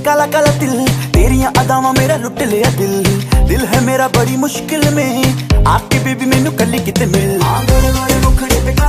काला काला दिल, तेरिया अदावां मेरा लुट लिया दिल। दिल है मेरा बड़ी मुश्किल में, आके बेबी मैनू कली किते मिल। गोरे गोरे मुखड़े पे